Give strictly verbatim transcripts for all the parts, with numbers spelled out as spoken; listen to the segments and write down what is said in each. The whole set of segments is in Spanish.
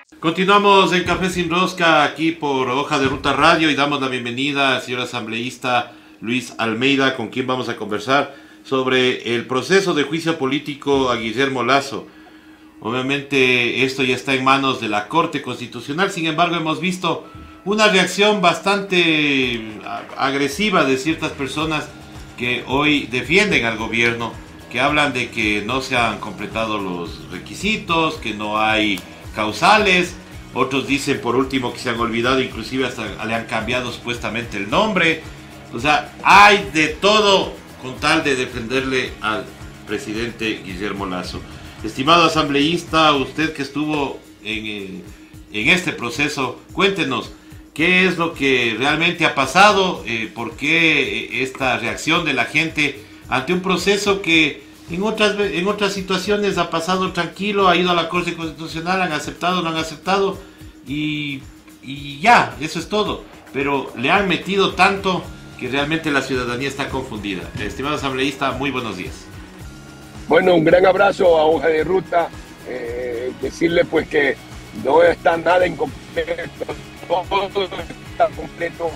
Continuamos en Café Sin Rosca, aquí por Hoja de Ruta Radio, y damos la bienvenida al señor asambleísta Luis Almeida, con quien vamos a conversar sobre el proceso de juicio político a Guillermo Lasso. Obviamente esto ya está en manos de la Corte Constitucional, sin embargo hemos visto una reacción bastante agresiva de ciertas personas que hoy defienden al gobierno, que hablan de que no se han completado los requisitos, que no hay causales. Otros dicen, por último, que se han olvidado, inclusive hasta le han cambiado supuestamente el nombre. O sea, hay de todo con tal de defenderle al presidente Guillermo Lasso. Estimado asambleísta, usted que estuvo en, eh, en este proceso, cuéntenos qué es lo que realmente ha pasado, eh, por qué esta reacción de la gente ante un proceso que en otras, en otras situaciones ha pasado tranquilo, ha ido a la Corte Constitucional, han aceptado, no han aceptado, y, y ya, eso es todo. Pero le han metido tanto que realmente la ciudadanía está confundida. Estimado asambleísta, muy buenos días. Bueno, un gran abrazo a Hoja de Ruta, eh, decirle pues que no está nada incompleto, todo está completo,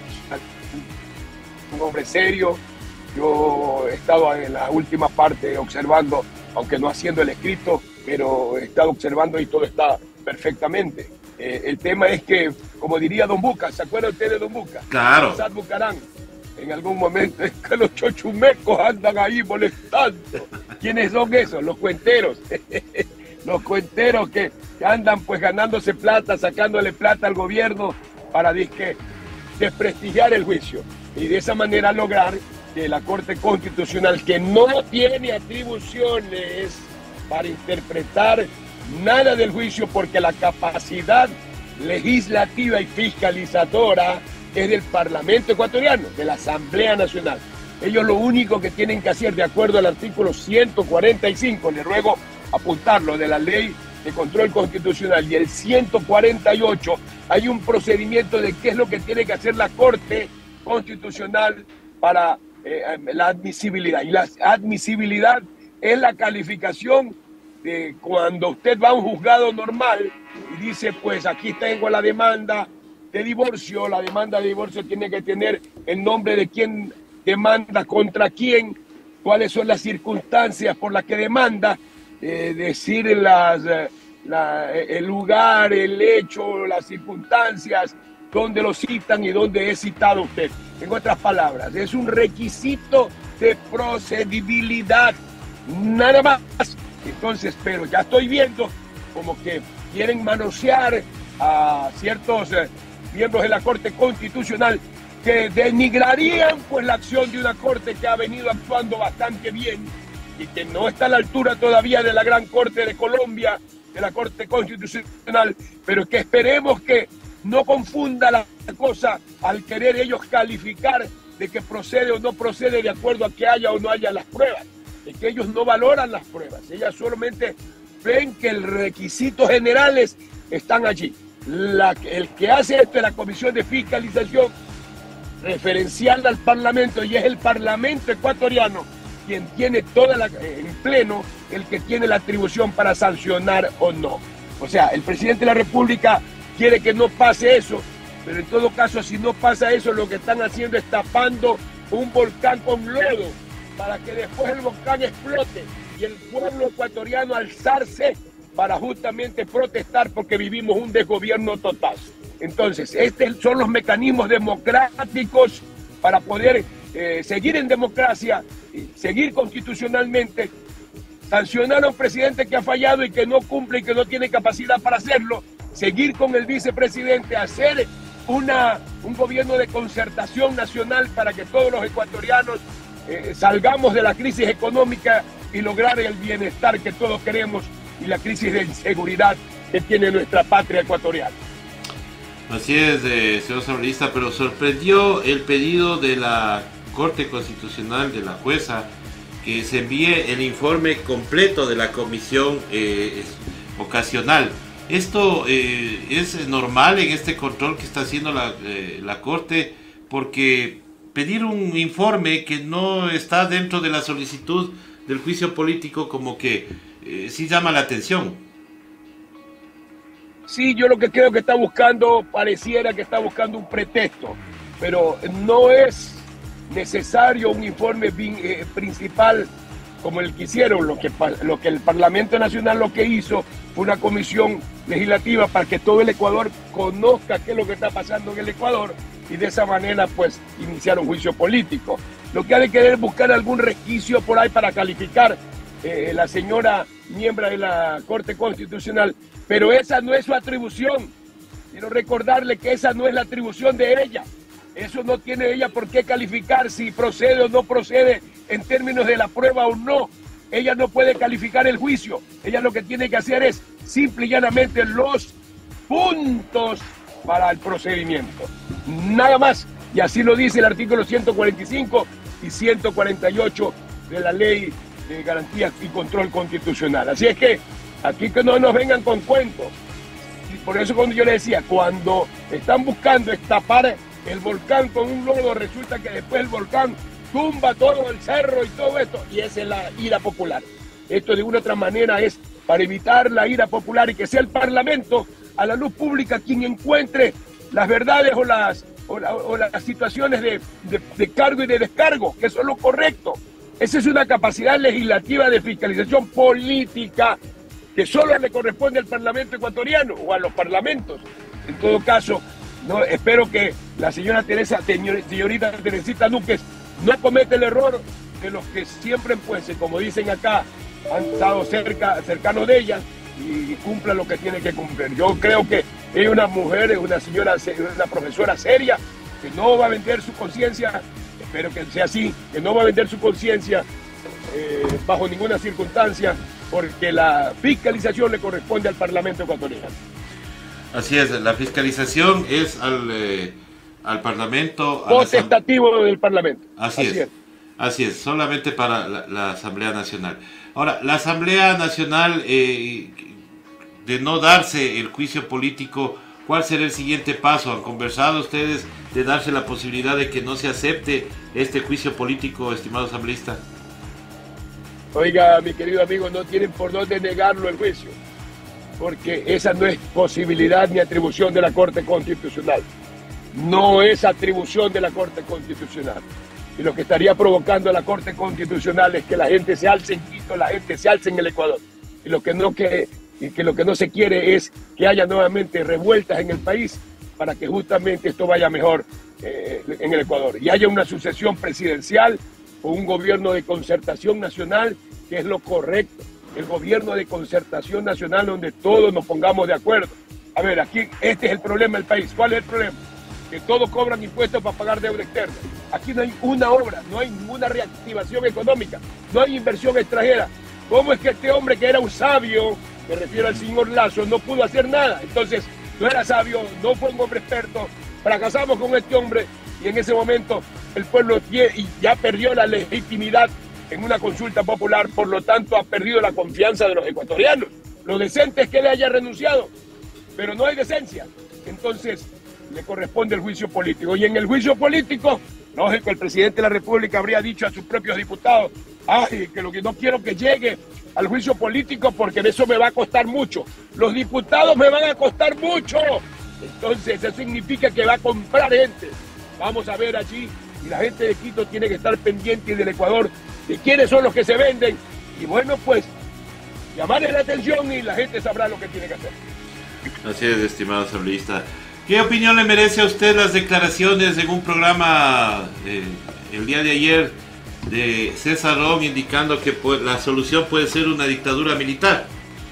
un hombre serio. Yo he estado en la última parte observando, aunque no haciendo el escrito, pero he estado observando y todo está perfectamente. Eh, el tema es que, como diría Don Buca, ¿se acuerda usted de Don Buca? Claro. Sad Bucarán. En algún momento es que los chochumecos andan ahí molestando. ¿Quiénes son esos? Los cuenteros. Los cuenteros que, que andan pues ganándose plata, sacándole plata al gobierno para disque desprestigiar el juicio. Y de esa manera lograr que la Corte Constitucional, que no tiene atribuciones para interpretar nada del juicio, porque la capacidad legislativa y fiscalizadora es del Parlamento ecuatoriano, de la Asamblea Nacional. Ellos lo único que tienen que hacer, de acuerdo al artículo ciento cuarenta y cinco, le ruego apuntarlo, de la Ley de Control Constitucional, y el ciento cuarenta y ocho, hay un procedimiento de qué es lo que tiene que hacer la Corte Constitucional para eh, la admisibilidad. Y la admisibilidad es la calificación de cuando usted va a un juzgado normal y dice, pues aquí tengo la demanda de divorcio. La demanda de divorcio tiene que tener el nombre de quién demanda, contra quién, cuáles son las circunstancias por las que demanda, eh, decir las, la, el lugar, el hecho, las circunstancias, dónde lo citan y dónde es citado usted. En otras palabras, es un requisito de procedibilidad, nada más. Entonces, pero ya estoy viendo como que quieren manosear a ciertos eh, miembros de la Corte Constitucional que denigrarían pues la acción de una Corte que ha venido actuando bastante bien y que no está a la altura todavía de la Gran Corte de Colombia, de la Corte Constitucional, pero que esperemos que no confunda la cosa al querer ellos calificar de que procede o no procede de acuerdo a que haya o no haya las pruebas. Es que ellos no valoran las pruebas, ellas solamente ven que los requisitos generales están allí. La, el que hace esto es la Comisión de Fiscalización referencial al Parlamento, y es el Parlamento ecuatoriano quien tiene toda la, en pleno, el que tiene la atribución para sancionar o no. O sea, el presidente de la República quiere que no pase eso, pero en todo caso, si no pasa eso, lo que están haciendo es tapando un volcán con lodo para que después el volcán explote y el pueblo ecuatoriano alzarse para justamente protestar porque vivimos un desgobierno total. Entonces, estos son los mecanismos democráticos para poder eh, seguir en democracia, seguir constitucionalmente, sancionar a un presidente que ha fallado y que no cumple y que no tiene capacidad para hacerlo, seguir con el vicepresidente, hacer una, un gobierno de concertación nacional para que todos los ecuatorianos eh, salgamos de la crisis económica y lograr el bienestar que todos queremos y la crisis de inseguridad que tiene nuestra patria ecuatoriana. Así es, eh, señor asambleísta, pero sorprendió el pedido de la Corte Constitucional, de la jueza, que se envíe el informe completo de la comisión eh, ocasional. Esto eh, es normal en este control que está haciendo la, eh, la Corte, porque pedir un informe que no está dentro de la solicitud del juicio político como que eh, sí llama la atención. Sí, yo lo que creo que está buscando, pareciera que está buscando un pretexto, pero no es necesario un informe eh, principal como el que hicieron. Lo que, lo que el Parlamento Nacional lo que hizo fue una comisión legislativa para que todo el Ecuador conozca qué es lo que está pasando en el Ecuador y de esa manera pues iniciar un juicio político. Lo que ha de querer buscar algún resquicio por ahí para calificar eh, la señora miembro de la Corte Constitucional, pero esa no es su atribución. Quiero recordarle que esa no es la atribución de ella. Eso no tiene ella por qué calificar si procede o no procede en términos de la prueba o no. Ella no puede calificar el juicio. Ella lo que tiene que hacer es simple y llanamente los puntos para el procedimiento. Nada más. Y así lo dice el artículo ciento cuarenta y cinco y ciento cuarenta y ocho de la Ley de Garantías y Control Constitucional. Así es que aquí que no nos vengan con cuentos. Y por eso cuando yo le decía, cuando están buscando estapar el volcán con un lodo, resulta que después el volcán tumba todo el cerro y todo esto, y esa es la ira popular. Esto de una u otra manera es para evitar la ira popular y que sea el Parlamento a la luz pública quien encuentre las verdades o las, o la, o las situaciones de, de, de cargo y de descargo, que eso es lo correcto. Esa es una capacidad legislativa de fiscalización política que solo le corresponde al Parlamento ecuatoriano o a los parlamentos. En todo caso, no, espero que la señora Teresa, señorita Teresita Núñez, no cometa el error de los que siempre, pues, como dicen acá, han estado cerca, cercanos de ella y cumpla lo que tiene que cumplir. Yo creo que ella es una mujer, una señora, una profesora seria, que no va a vender su conciencia, espero que sea así, que no va a vender su conciencia eh, bajo ninguna circunstancia, porque la fiscalización le corresponde al Parlamento ecuatoriano. Así es, la fiscalización es al, eh, al Parlamento. Potestativo la... del Parlamento. Así, Así es. es. Así es, solamente para la, la Asamblea Nacional. Ahora, la Asamblea Nacional, eh, de no darse el juicio político, ¿cuál será el siguiente paso? ¿Han conversado ustedes de darse la posibilidad de que no se acepte este juicio político, estimado asambleísta? Oiga, mi querido amigo, no tienen por dónde negarlo el juicio, porque esa no es posibilidad ni atribución de la Corte Constitucional. No es atribución de la Corte Constitucional. Y lo que estaría provocando a la Corte Constitucional es que la gente se alce en Quito, la gente se alce en el Ecuador. Y lo que no, que, y que lo que no se quiere es que haya nuevamente revueltas en el país para que justamente esto vaya mejor eh, en el Ecuador. Y haya una sucesión presidencial o un gobierno de concertación nacional, que es lo correcto. El gobierno de concertación nacional donde todos nos pongamos de acuerdo. A ver, aquí este es el problema del país. ¿Cuál es el problema? Que todos cobran impuestos para pagar deuda externa. Aquí no hay una obra, no hay ninguna reactivación económica, no hay inversión extranjera. ¿Cómo es que este hombre que era un sabio, me refiero al señor Lazo, no pudo hacer nada? Entonces, no era sabio, no fue un hombre experto, fracasamos con este hombre y en ese momento el pueblo ya perdió la legitimidad en una consulta popular, por lo tanto ha perdido la confianza de los ecuatorianos. Lo decente es que le haya renunciado, pero no hay decencia. Entonces, le corresponde el juicio político. Y en el juicio político, lógico, el presidente de la República habría dicho a sus propios diputados, ay, que lo que no quiero que llegue al juicio político porque de eso me va a costar mucho. Los diputados me van a costar mucho. Entonces, eso significa que va a comprar gente. Vamos a ver allí, y la gente de Quito tiene que estar pendiente, y del Ecuador, de quiénes son los que se venden. Y bueno, pues, llamarles la atención y la gente sabrá lo que tiene que hacer. Así es, estimado asambleísta. ¿Qué opinión le merece a usted las declaraciones en un programa eh, el día de ayer de César Ron indicando que pues, la solución puede ser una dictadura militar?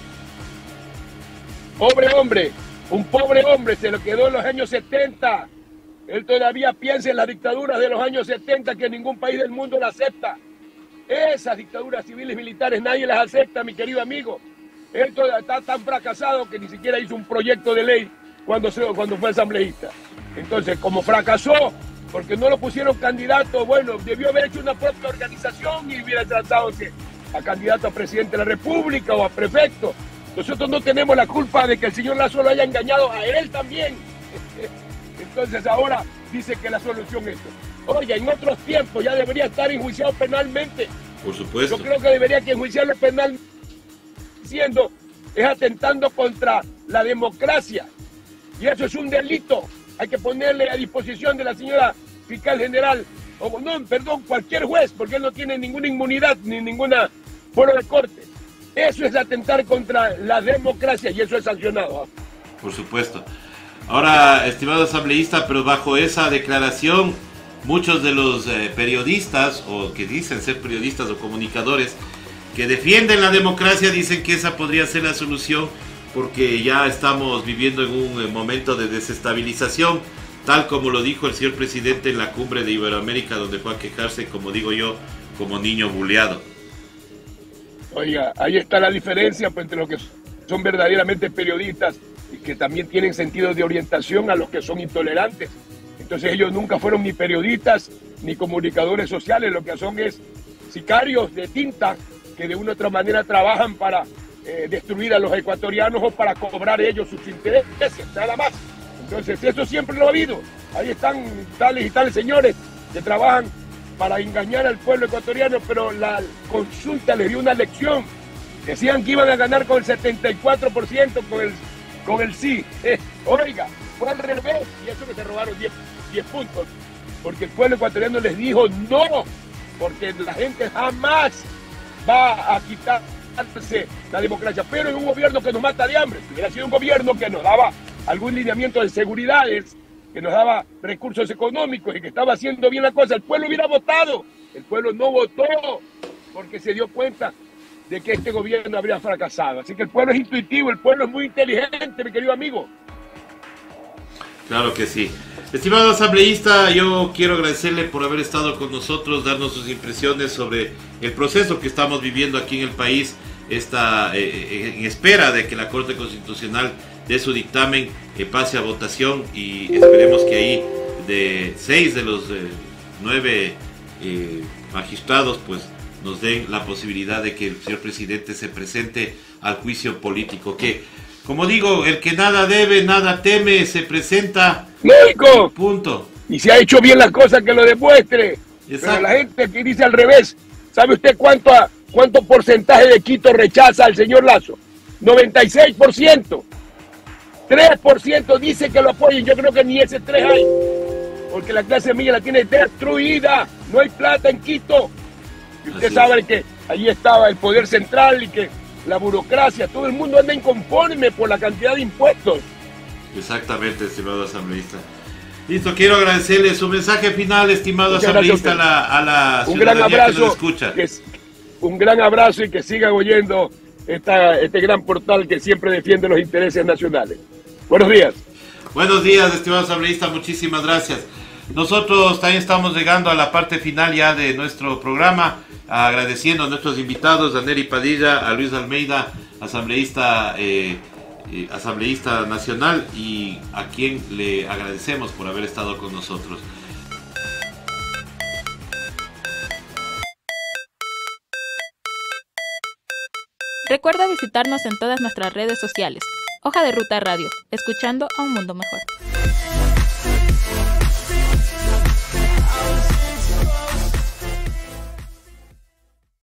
Pobre hombre, un pobre hombre, se lo quedó en los años setenta. Él todavía piensa en las dictaduras de los años setenta que ningún país del mundo la acepta. Esas dictaduras civiles militares nadie las acepta, mi querido amigo. Él todavía está tan fracasado que ni siquiera hizo un proyecto de ley cuando, se, cuando fue asambleísta. Entonces, como fracasó, porque no lo pusieron candidato, bueno, debió haber hecho una propia organización y hubiera tratado que a candidato a presidente de la República o a prefecto. Nosotros no tenemos la culpa de que el señor Lazo lo haya engañado a él también. Entonces ahora dice que la solución es esto. Oye, en otros tiempos ya debería estar enjuiciado penalmente. Por supuesto. Yo creo que debería que enjuiciarlo penalmente, diciendo es atentando contra la democracia. Y eso es un delito. Hay que ponerle a disposición de la señora fiscal general, o no, perdón, cualquier juez, porque él no tiene ninguna inmunidad ni ninguna foro de corte. Eso es atentar contra la democracia y eso es sancionado. Por supuesto. Ahora, estimado asambleísta, pero bajo esa declaración, muchos de los eh, periodistas, o que dicen ser periodistas o comunicadores, que defienden la democracia, dicen que esa podría ser la solución porque ya estamos viviendo en un eh, momento de desestabilización, tal como lo dijo el señor presidente en la cumbre de Iberoamérica, donde fue a quejarse, como digo yo, como niño buleado. Oiga, ahí está la diferencia pues, entre los que son verdaderamente periodistas y que también tienen sentido de orientación a los que son intolerantes. Entonces ellos nunca fueron ni periodistas ni comunicadores sociales, lo que son es sicarios de tinta que de una u otra manera trabajan para eh, destruir a los ecuatorianos o para cobrar ellos sus intereses, nada más. Entonces eso siempre lo ha habido. Ahí están tales y tales señores que trabajan para engañar al pueblo ecuatoriano, pero la consulta les dio una lección. Decían que iban a ganar con el setenta y cuatro por ciento con el, con el sí. Eh, oiga, fue al revés y eso que se robaron diez puntos. Porque el pueblo ecuatoriano les dijo no, porque la gente jamás va a quitarse la democracia. Pero en un gobierno que nos mata de hambre, si hubiera sido un gobierno que nos daba algún lineamiento de seguridades, que nos daba recursos económicos y que estaba haciendo bien la cosa, el pueblo hubiera votado. El pueblo no votó porque se dio cuenta de que este gobierno habría fracasado. Así que el pueblo es intuitivo, el pueblo es muy inteligente, mi querido amigo. Claro que sí. Estimado asambleísta, yo quiero agradecerle por haber estado con nosotros, darnos sus impresiones sobre el proceso que estamos viviendo aquí en el país, está eh, en espera de que la Corte Constitucional dé su dictamen, eh, pase a votación y esperemos que ahí de seis de los eh, nueve eh, magistrados pues nos den la posibilidad de que el señor presidente se presente al juicio político, que como digo, el que nada debe, nada teme, se presenta. ¡México! Punto. Y si ha hecho bien las cosas, que lo demuestre. Exacto. Pero la gente que dice al revés, ¿sabe usted cuánto, cuánto porcentaje de Quito rechaza al señor Lazo? noventa y seis por ciento. tres por ciento dice que lo apoyen. Yo creo que ni ese tres hay. Porque la clase media la tiene destruida. No hay plata en Quito. Y usted Así sabe es. que allí estaba el poder central y que la burocracia, todo el mundo anda inconforme por la cantidad de impuestos. Exactamente, estimado asambleísta. Listo, quiero agradecerle su mensaje final, estimado Muchas asambleísta, a la, a la un gran abrazo, que nos escucha. Que, un gran abrazo y que sigan oyendo esta, este gran portal que siempre defiende los intereses nacionales. Buenos días. Buenos días, estimado asambleísta, muchísimas gracias. Nosotros también estamos llegando a la parte final ya de nuestro programa, agradeciendo a nuestros invitados, a Nery Padilla, a Luis Almeida, asambleísta, eh, eh, asambleísta nacional, y a quien le agradecemos por haber estado con nosotros. Recuerda visitarnos en todas nuestras redes sociales. Hoja de Ruta Radio, escuchando a un mundo mejor.